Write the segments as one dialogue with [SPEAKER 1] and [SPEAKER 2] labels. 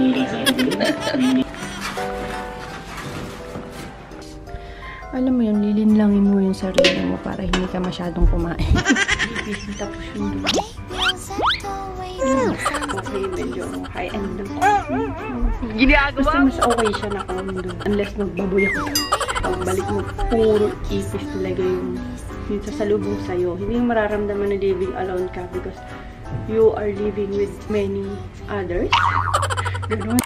[SPEAKER 1] Alam mo yun, lilinlangin mo yung sarili mo para hindi ka masyadong kumain. Tapos yung dulo. Okay, medyo high-end lang. Ginagawa? Basta mas okay siya na condo. Unless nagbaboy ako. Pagbalik mo, puro ipis talaga yung sasalubong sa'yo. Hindi mo mararamdaman na living alone ka because you are living with many others. Ganun.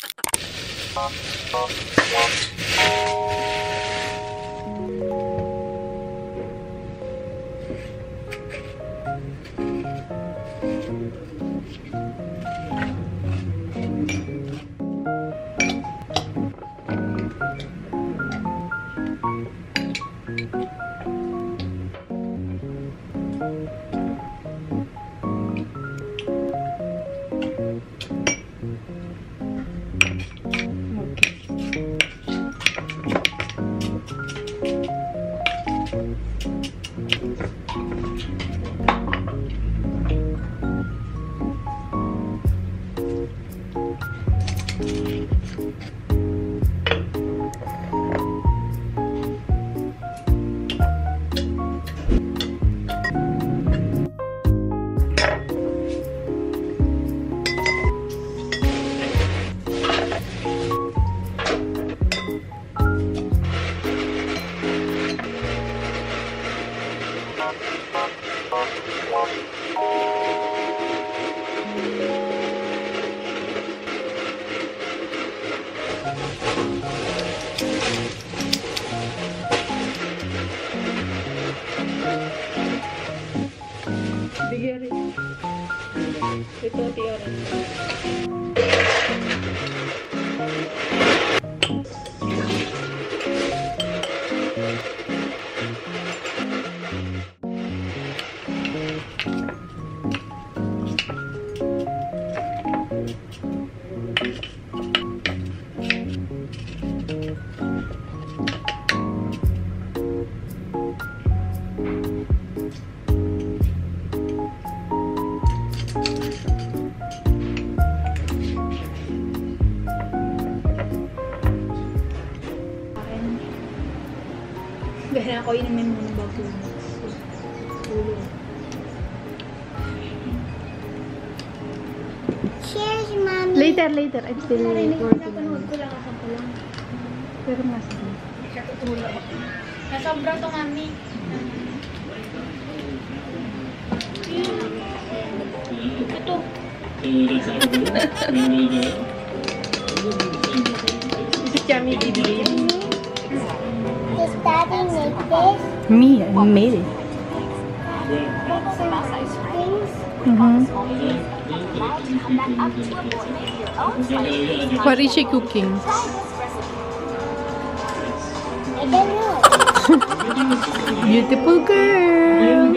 [SPEAKER 1] Ito, tiyaran.
[SPEAKER 2] Gaya ako inumin muna bago tulog.
[SPEAKER 3] Cheers, Mommy.
[SPEAKER 1] Later. I'm still
[SPEAKER 2] Narinig ko na
[SPEAKER 1] working.
[SPEAKER 2] panood ko lang ako lang.
[SPEAKER 1] Pero nasa
[SPEAKER 2] Siya tutulog ako. Nasobra to, Mami. Ito.
[SPEAKER 1] si Chami bibili.
[SPEAKER 3] Does Daddy make this?
[SPEAKER 1] Me, I made it. What is she cooking?
[SPEAKER 3] I don't know.
[SPEAKER 1] Beautiful girl.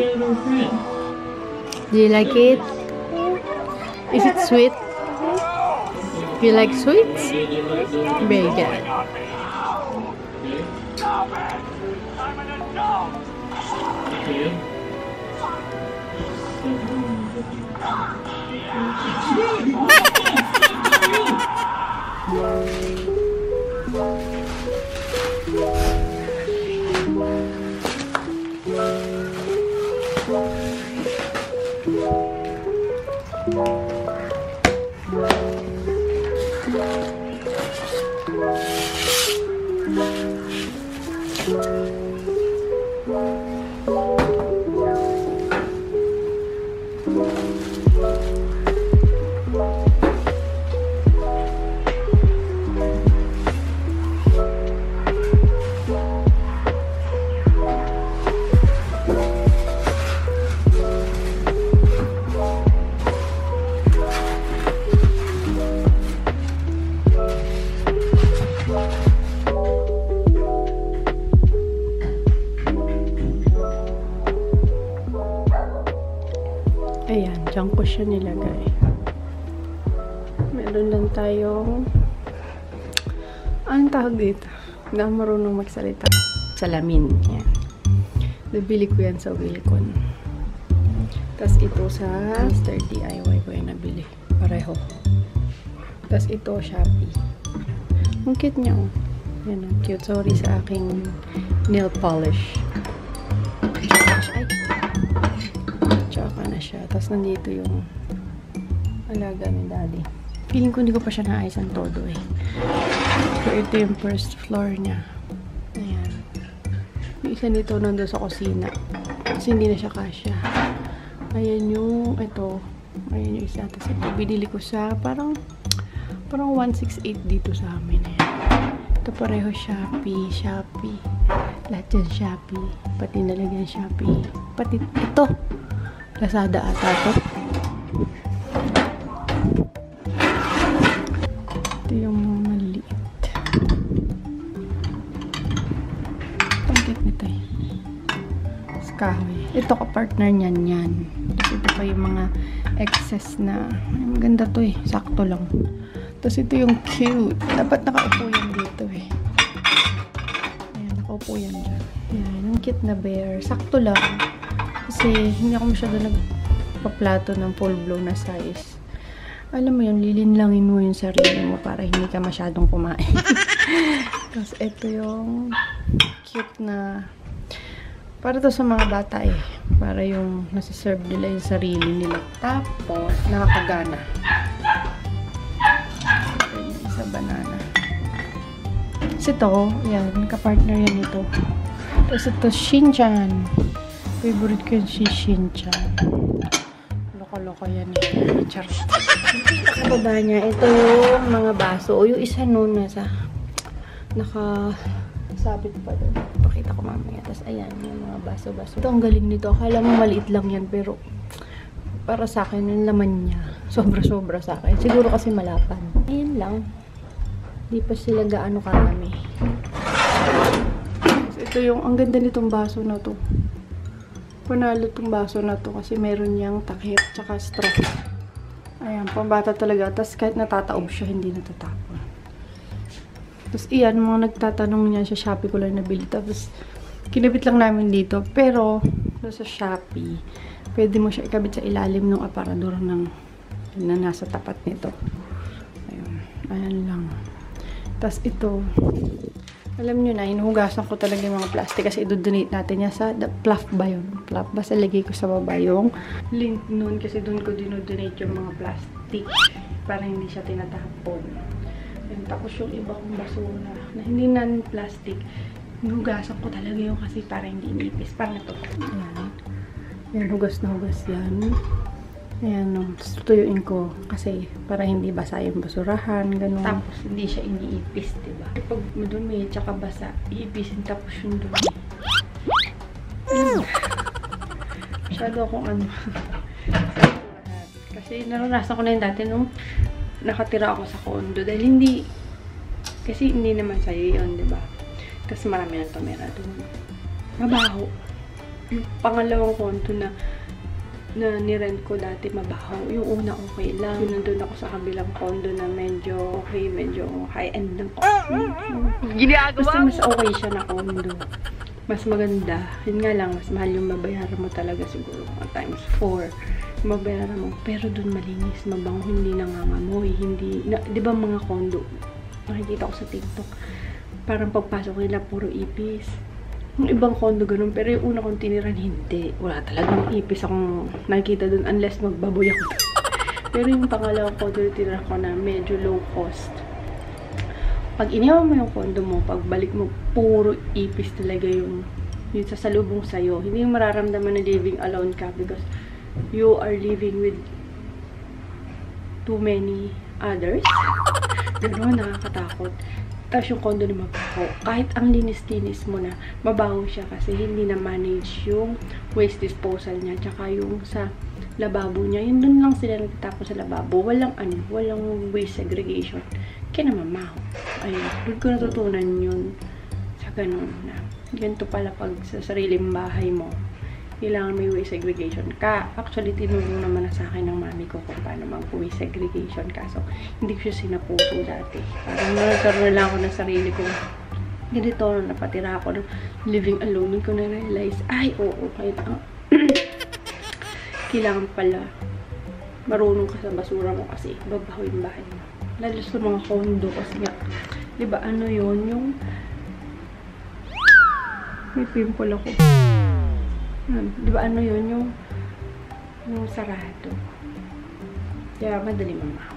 [SPEAKER 1] Do you like it? Is it sweet? You like sweets? Very good. Ayan, dyan ko siya nilagay. Meron lang tayong anong tawag dito? Hindi ako marunong magsalita. Salamin. Yan. Nabili ko yan sa Wilcon. Tapos ito sa Mr. DIY ko yung nabili. Pareho. Tapos ito, Shopee. Ang cute niya, oh. Yan, ang cute. Sorry sa aking nail polish. Ay! Tsaka na siya. Tapos nandito yung alaga ni Daddy. Feeling ko hindi ko pa siya naayos ang todo, eh. So, ito yung first floor niya. Ayan. Yung isa dito nandun sa kusina. Kasi hindi na siya kasya. Ayan yung, ito. Ayan yung isa. Tapos ito, binili ko sa parang 168 dito sa amin. Ayan. Ito pareho Shopee. Lahat yan Shopee. Pati nalagyan Shopee. Pati ito. Lazada ata ito. Ito yung maliit. Ang cute nito eh. Kahoy. Ito ka-partner niyan yan. Tapos ito pa yung mga excess na, ay, maganda to eh. Sakto lang. Tapos ito yung cute. Dapat nakaupo yan dito eh. Ayan, nakaupo yan dyan. Ayan, yung cute na bear. Sakto lang. Kasi hindi ako masyado nagpaplato ng full blown na size. Alam mo yun, lilinlangin mo yung sarili mo para hindi ka masyadong kumain. Tapos ito yung cute na para to sa mga bata eh. Para yung nasiserve nila yung sarili nila. Tapos, nakakagana. Ito yung isa banana. Kasi ito, yan, kapartner yan ito. Tapos ito, Shin-chan. Favorite ko yung si Shin-chan. Loko-loko yan eh. Charot. Nakababa niya, ito yung mga baso. O yung isa nun nasa sabit pa doon. Pakita ko mamaya. Tapos, ayan, yung mga baso-baso. Ito, ang galing nito. Akala mo maliit lang yan, pero para sa akin, yung laman niya, sobra-sobra sa akin. Siguro kasi malapan. Ayan lang. Di pa sila gaano karami. Tapos, ito yung, ang ganda nitong baso na to. Panalo itong baso na to kasi meron niyang takip, tsaka straw. Ayan, pambata talaga. Tapos, kahit natataob siya, hindi natatapon. Tapos, iyan, mga nagtatanong niya sa Shopee ko lang nabili. Tapos, kinabit lang namin dito. Pero, sa Shopee, pwede mo siya ikabit sa ilalim ng aparador na nasa tapat nito. Ayun. Ayan lang. Tapos, ito, alam nyo na, hinuhugasan ko talaga yung mga plastic kasi i-donate natin niya sa Fluff ba yun? Fluff. Basta lagay ko sa baba yung link nun kasi doon ko dinodonate yung mga plastic para hindi siya tinatapon. Tapos yung ibang basura na hindi non-plastic, hinugasan ko talaga yung kasi para hindi inipis. Parang ito. Ayan. Ayan, hugas na hugas yan. Ayan, no. Tapos tuyuin ko kasi para hindi basa yung basurahan, ganun. Tapos hindi siya iniipis, diba? Pag madumi, tsaka basa, iipisin tapos yung dumi. Masyado akong ano. Kasi naranasan ko na yun dati nung nakatira ako sa condo. Dahil hindi, kasi hindi naman sa'yo yun, diba? Kasi marami ng tumira doon. Mabaho. Yung pangalawang condo na nirent ko dati, mabaho. Yung una, okay lang. Yung nandun ako sa kabilang condo na medyo okay, medyo high-end ng condo. Basta mas okay siya na condo. Mas maganda. Yun nga lang, mas mahal yung mabayaran mo talaga siguro. Times 4. Mabayaran mo. Pero dun malinis, mabango, hindi nangangamoy, hindi, di ba mga condo, nakikita ko sa TikTok, parang pagpasok nila, puro ipis. Yung ibang condo ganun, pero yung una kong tiniran, hindi. Wala talagang ipis akong nakikita dun, unless magbaboy ako. Pero yung pangalawang condo na tiniran ko na medyo low cost. Pag iniwan mo yung condo mo, pagbalik mo, puro ipis talaga yung sasalubong sa'yo. Hindi yung mararamdaman na living alone ka because you are living with too many others. Gano'n, nakakatakot. Tapos yung condo na mabaho. Kahit ang linis-linis mo na, mabaho siya kasi hindi na manage yung waste disposal niya. Tsaka yung sa lababo niya, yun dun lang sila nagtatapon sa lababo. Walang waste segregation. Kaya namamaho. Ayun, doon ko natutunan yun sa ganun na. Ganito pala pag sa sariling bahay mo, kailangan may waste segregation ka. Actually, tinulong naman na sa akin ng mami ko kung paano mag-waste segregation ka. So, hindi ko siya sinapuso dati. Parang nagkaroon na lang ako ng sarili ko. Ganito, napatira ako ng living alone. Doon ko na-realize, ay, oo, kailangan pala marunong ka sa basura mo kasi babaho yung bahay mo. Lalo sa mga condo kasi nga, di ba ano yun, yung may pimple ako. Di ba ano yun, yung sarado. Kaya madali mamahaw.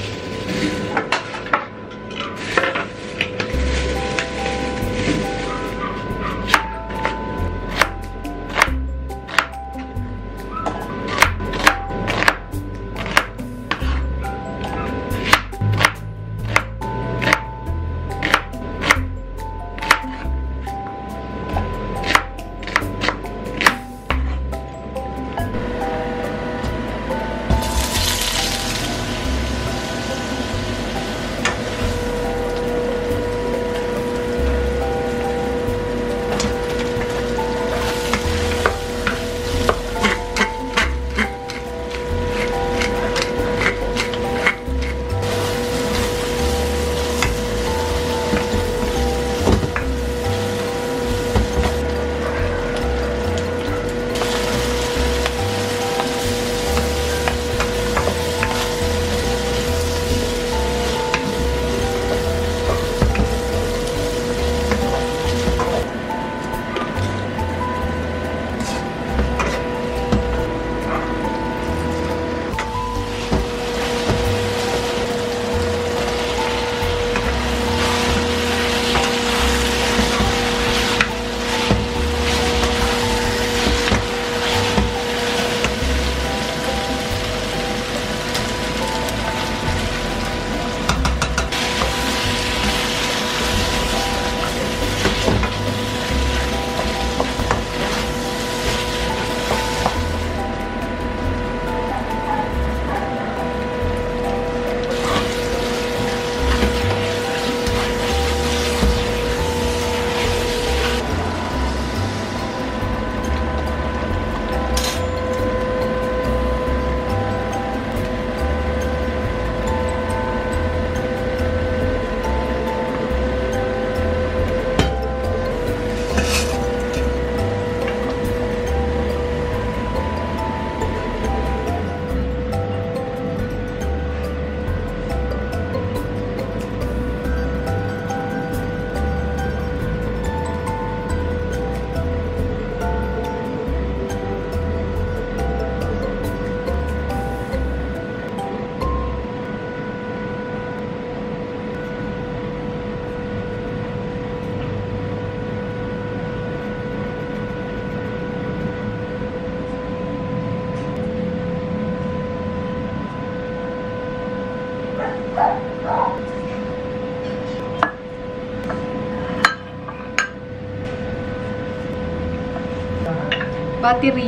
[SPEAKER 1] Battery.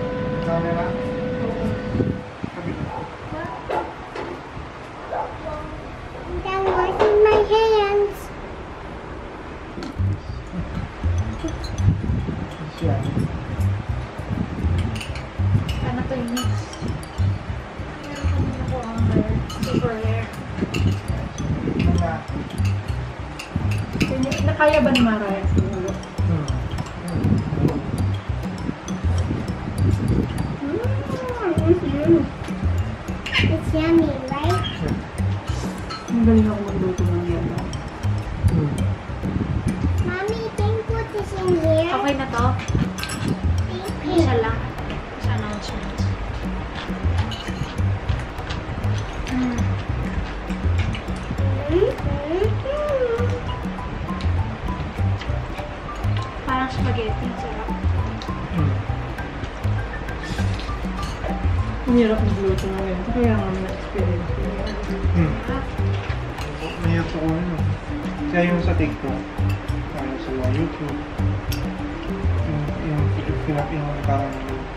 [SPEAKER 3] I'm washing my hands.
[SPEAKER 2] Ano to yung mix? Super rare. Nakaya ba ni Mara?
[SPEAKER 3] It's yummy, right?
[SPEAKER 1] Ang galing ako magluto ng yelo.
[SPEAKER 3] Mommy, can you put this in here?
[SPEAKER 2] Okay na to?
[SPEAKER 3] Thank you.
[SPEAKER 2] Isa lang. Sa announcement. Parang spaghetti. Sarap.
[SPEAKER 1] Ang hirap magluto ng yelo. Kaya nga na-experience ko.
[SPEAKER 4] Mahirap ko ano. Kaya yung sa TikTok, ano sa mga YouTube, yung parang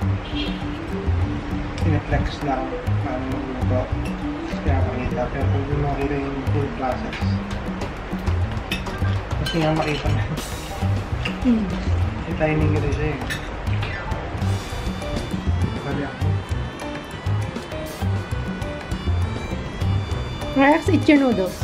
[SPEAKER 4] pineflex lang ang luto. Kaya makita. Pero kung hindi makita yung full process, kasi nga makita na. May timing rin siya eh. Bali ako.
[SPEAKER 1] Rex, eat your noodles.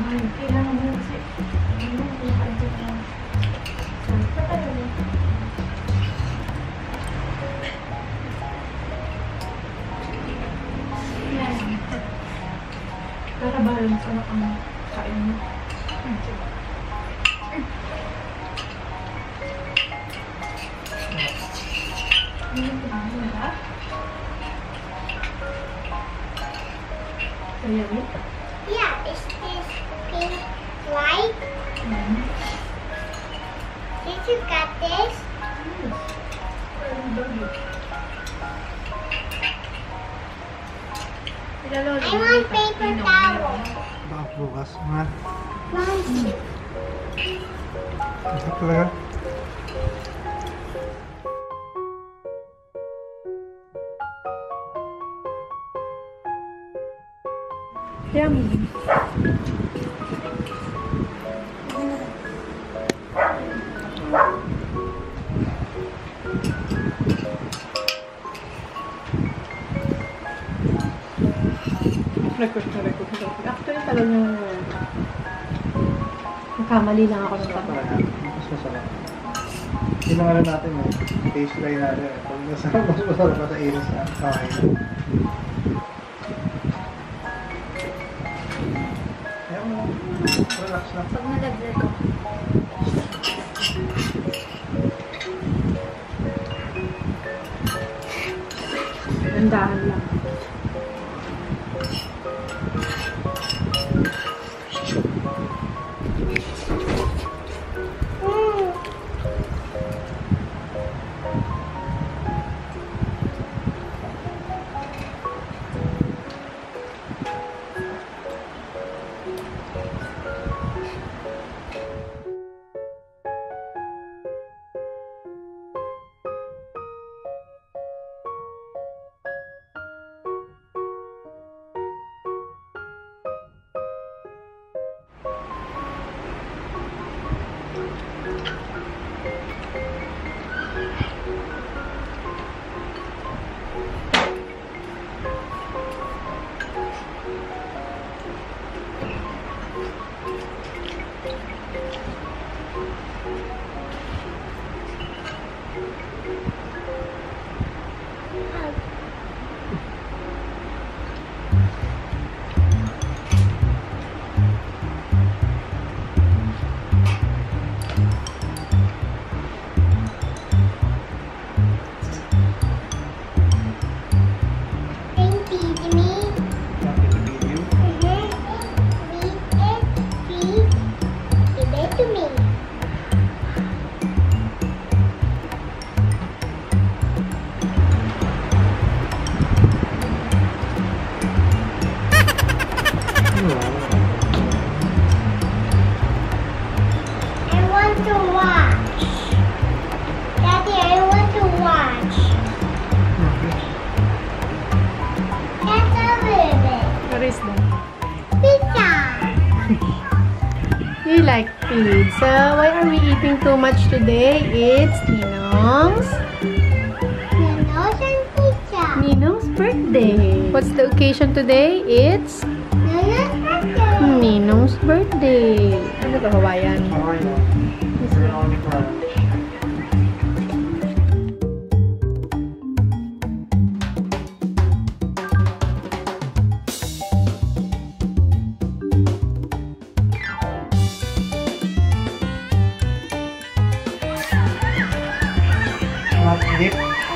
[SPEAKER 2] Ay, kailangan mo kasi. Ano, kumakain ko na. Saan tayo? Yan. Para balance ano ang kain mo. Sayang.
[SPEAKER 3] Yeah, is this pink light? Did you got this? I want paper towel.
[SPEAKER 4] Baka bukas, ha?
[SPEAKER 3] Mommy.
[SPEAKER 4] Ito talaga?
[SPEAKER 1] Yummy. Record. Actually, talagang nagkamali lang ako ng
[SPEAKER 4] Masarap
[SPEAKER 1] tama.
[SPEAKER 4] talaga. Mas masarap. Yun ang ano natin eh. Taste line natin eh. Pag masarap, mas masarap pa sa iris na. Okay. Ayaw mo. Relax lang.
[SPEAKER 2] Pag nalaglag ko.
[SPEAKER 1] Nandahan lang. You like pizza? Why are we eating too much today? It's Ninong's Ninong's birthday. What's the occasion today? It's Ninong's birthday. Ano to, Hawaiian?
[SPEAKER 4] Okay na. Dip.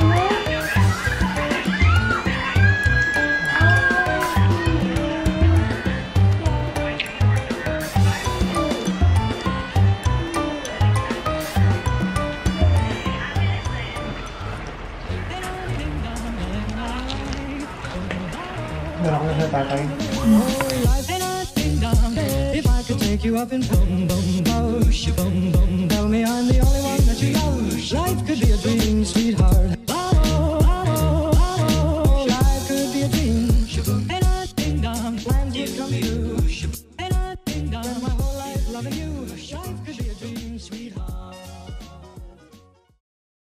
[SPEAKER 4] Meron ko na sa tatay.
[SPEAKER 5] If I could take you up in boom, boom, boom, boom, boom, tell me I'm the only one that you love. Life could be a dream, sweetheart.